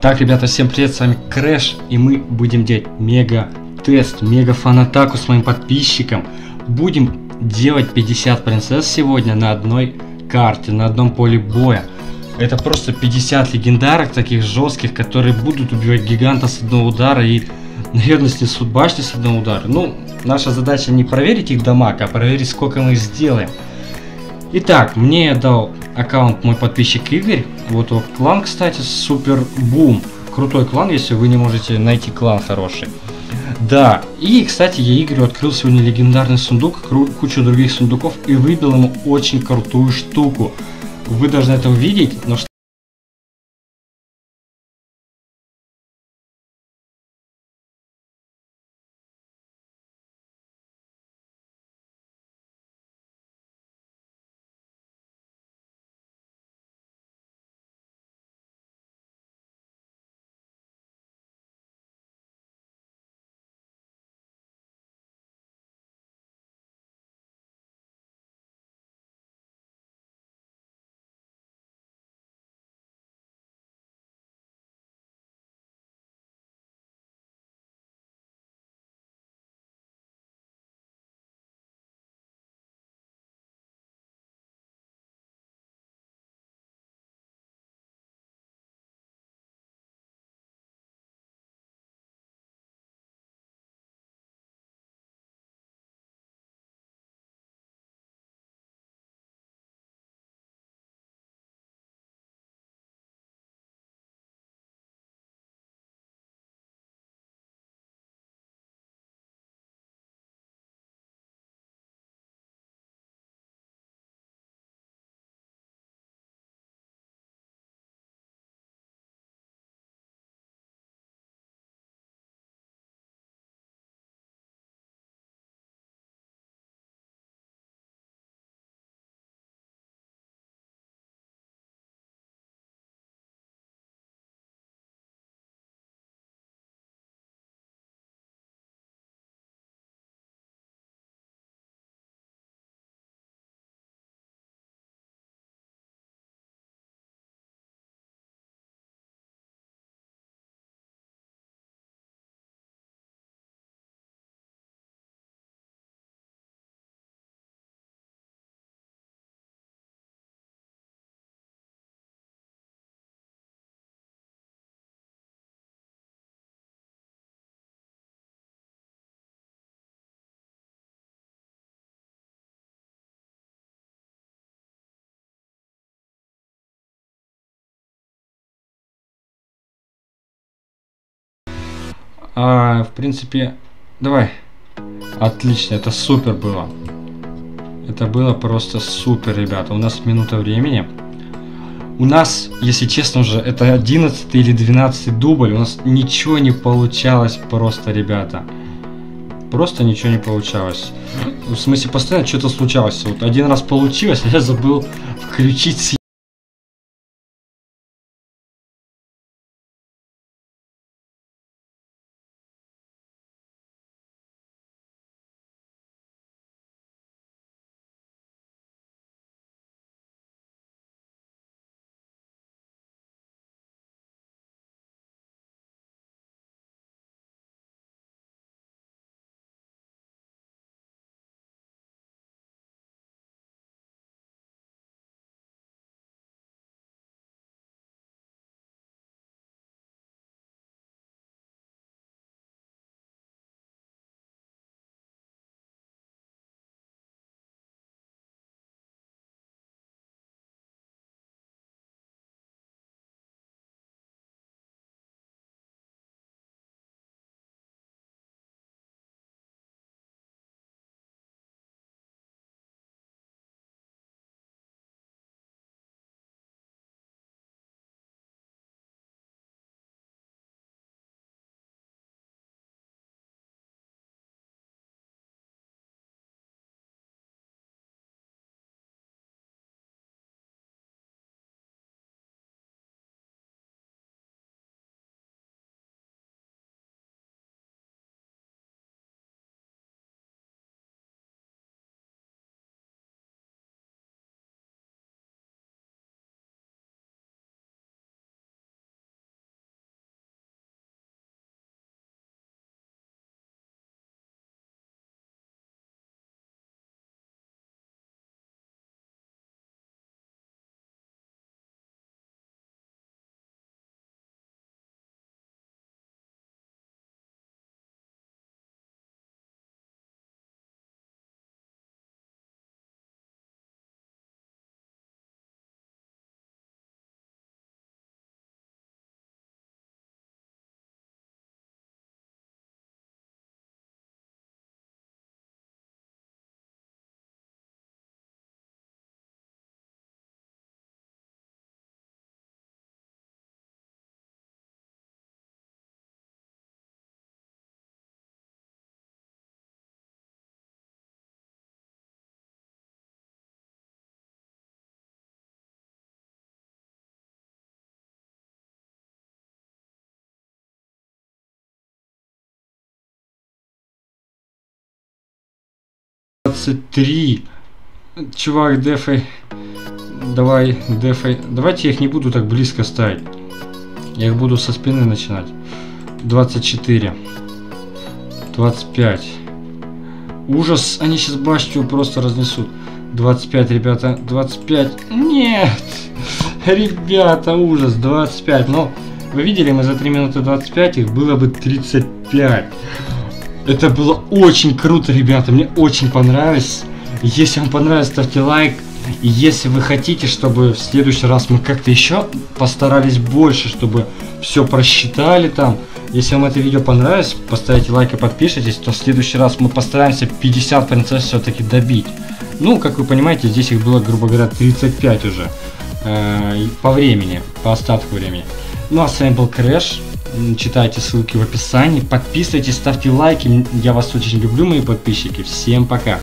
Так, ребята, всем привет, с вами Крэш, и мы будем делать мега-тест, мега-фан-атаку с моим подписчиком. Будем делать 50 принцесс сегодня на одной карте, на одном поле боя. Это просто 50 легендарок таких жестких, которые будут убивать гиганта с одного удара и, наверное, снесут башню с одного удара. Ну, наша задача не проверить их дамаг, а проверить, сколько мы их сделаем. Итак, мне дал аккаунт мой подписчик Игорь. Вот его клан, кстати, Супер Бум. Крутой клан, если вы не можете найти клан хороший. Да, и, кстати, я Игорю открыл сегодня легендарный сундук, кучу других сундуков, и выбил ему очень крутую штуку. Вы должны это увидеть, но что... в принципе, давай. Отлично, это супер было. Это было просто супер, ребята. У нас минута времени. У нас, если честно, уже это 11 или 12 дубль. У нас ничего не получалось просто, ребята. Просто ничего не получалось. В смысле, постоянно что-то случалось. Вот один раз получилось, я забыл включить 23. Чувак, дефай. Давай, дефай. Давайте я их не буду так близко ставить. Я их буду со спины начинать. 24. 25. Ужас, они сейчас башню просто разнесут. 25, ребята, 25. Нет! Ребята, ужас, 25. Но вы видели, мы за 3 минуты 25, их было бы 35. Это было очень круто, ребята, мне очень понравилось. Если вам понравилось, ставьте лайк. И если вы хотите, чтобы в следующий раз мы как-то еще постарались больше, чтобы все просчитали там. Если вам это видео понравилось, поставите лайк и подпишитесь, то в следующий раз мы постараемся 50 принцесс все-таки добить. Ну, как вы понимаете, здесь их было, грубо говоря, 35 уже. По времени, по остатку времени. Ну, а с вами был Крэш. Читайте ссылки в описании. Подписывайтесь, ставьте лайки. Я вас очень люблю, мои подписчики. Всем пока.